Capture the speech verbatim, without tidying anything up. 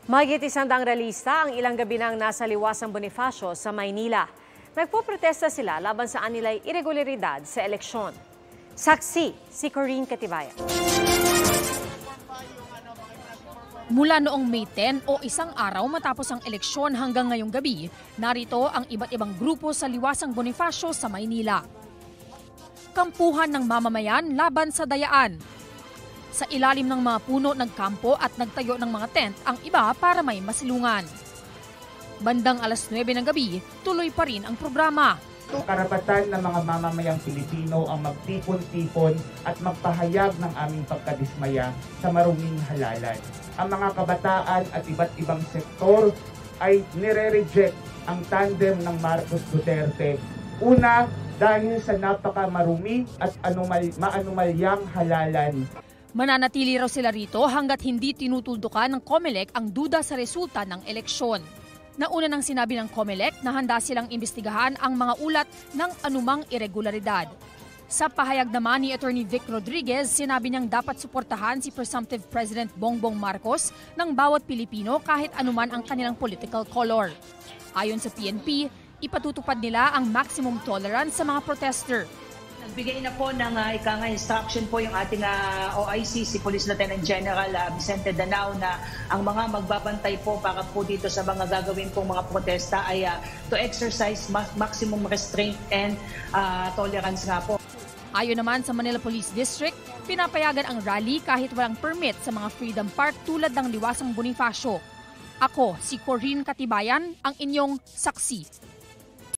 Mahigit isang daang realista ang ilang gabi nang nasa Liwasang Bonifacio sa Maynila. Nagpoprotesta sila laban sa anilay irregularidad sa eleksyon. Saksi si Corinne Katibayan. Mula noong May tenth o isang araw matapos ang eleksyon hanggang ngayong gabi, narito ang iba't ibang grupo sa Liwasang Bonifacio sa Maynila. Kampuhan ng mamamayan laban sa dayaan. Sa ilalim ng mga puno nagkampo at nagtayo ng mga tent ang iba para may masilungan. Bandang alas nuwebe ng gabi, tuloy pa rin ang programa. Karapatan ng mga mamamayang Pilipino ang magtipon-tipon at magpahayag ng aming pagkadismaya sa maruming halalan. Ang mga kabataan at iba't ibang sektor ay nire-reject ang tandem ng Marcos Duterte. Una, dahil sa napakamarumi at anumal, maanumalyang halalan. Mananatili raw sila rito hanggat hindi tinutuldukan ng COMELEC ang duda sa resulta ng eleksyon. Nauna nang sinabi ng COMELEC na handa silang imbestigahan ang mga ulat ng anumang irregularidad. Sa pahayag naman ni Attorney Vic Rodriguez, sinabi niyang dapat suportahan si Presumptive President Bongbong Marcos ng bawat Pilipino kahit anuman ang kanilang political color. Ayon sa P N P, ipatutupad nila ang maximum tolerance sa mga protester. Nagbigay na po ng uh, ika instruction po yung ating uh, O I C, si Police Lieutenant General uh, Vicente Danao, na ang mga magbabantay po para po dito sa mga gagawin pong mga protesta ay uh, to exercise ma- maximum restraint and uh, tolerance nga po. Ayon naman sa Manila Police District, pinapayagan ang rally kahit walang permit sa mga Freedom Park tulad ng Liwasang Bonifacio. Ako, si Corinne Katibayan, ang inyong saksi.